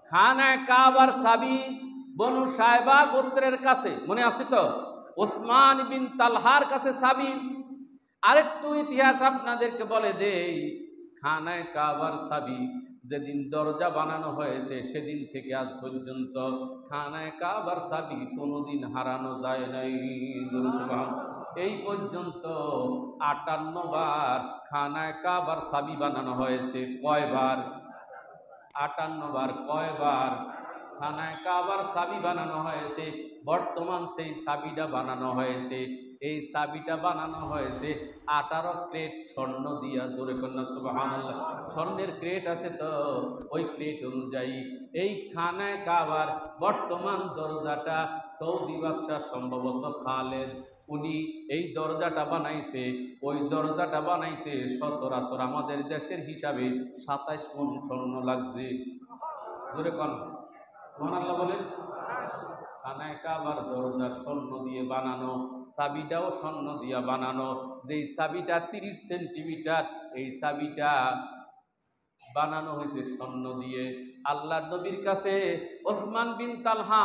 খানায় কাবার চাবি বনু সায়বা গোত্রের কাছে, মনে আছে তো? ওসমান বিন তালহার কাছে চাবি। আরেকটু ইতিহাস আপনাদেরকে বলে দেই, খানায় কাবার চাবি যেদিন দরজা বানানো হয়েছে সেদিন থেকে আজ পর্যন্ত খানায় কাবার চাবি কোনোদিন হারানো যায় নাই। এই পর্যন্ত 58 বার খানায় কাবার চাবি বানানো হয়েছে। কয়বার? 58 বার। কয়বার খানায় কাবার চাবি বানানো হয়েছে? বর্তমান সেই চাবিটা বানানো হয়েছে, এই চাবিটা বানানো হয়েছে 18 ক্রেট স্বর্ণ দিয়া। জোরে কন্যা সুবহানাল্লাহ। স্বর্ণের ক্রেট আছে তো, ওই ক্রেট অনুযায়ী এই খানায় কাবার বর্তমান দরজাটা সৌদি বাদশাহ সম্ভবত খালেদ, উনি এই দরজাটা বানাইছে। ওই দরজাটা বানাইতে সচরাচর আমাদের দেশের হিসাবে 27 মণ স্বর্ণ লাগছে। জোরে কোন সুবহানাল্লাহ বলেন। খানায় কাবার দরজা স্বর্ণ দিয়ে বানানো, চাবিটাও স্বর্ণ দিয়ে বানানো। যেই চাবিটা 30 সেন্টিমিটার, এই চাবিটা বানানো হয়েছে স্বর্ণ দিয়ে। আল্লাহর নবীর কাছে ওসমান বিন তালহা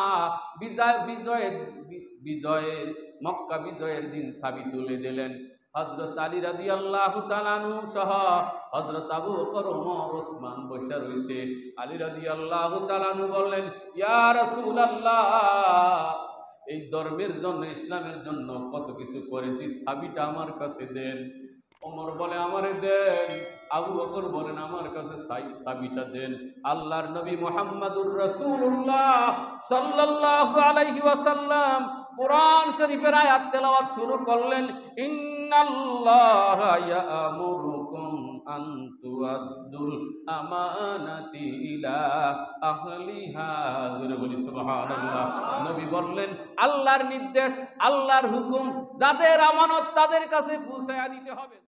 বিজয়ের মক্কা বিজয়ের দিন চাবি তুলে দিলেন। হযরত আলী রাদিয়াল্লাহু তাআলা আনহু সহ হযরত আবু বকর, ওমর, ওসমান বসে রয়েছে। আলী রাদিয়াল্লাহু তাআলা আনহু বললেন, ইয়া রাসূলুল্লাহ, এই ধর্মের জন্য, ইসলামের জন্য কত কিছু করেছি, চাবিটা আমার কাছে দেন। ওমর বলে, আমারে দেন। আবু বকর বলেন, আমার কাছে চাবিটা দেন। আল্লাহর নবী মুহাম্মদুর রাসূলুল্লাহ সাল্লাল্লাহু আলাইহি ওয়াসাল্লাম কোরআন শরীফের আয়াত তেলাওয়াত শুরু করলেন, ইন্নাল্লাহা ইয়া'মুরুকুম আন তুআদ্দুল আমানাতি ইলা আহলিহা। জোরে বলি সুবহানাল্লাহ। নবী বললেন, আল্লাহর নির্দেশ, আল্লাহর হুকুম, যাদের আমানত তাদের কাছে পৌঁছায়া দিতে হবে।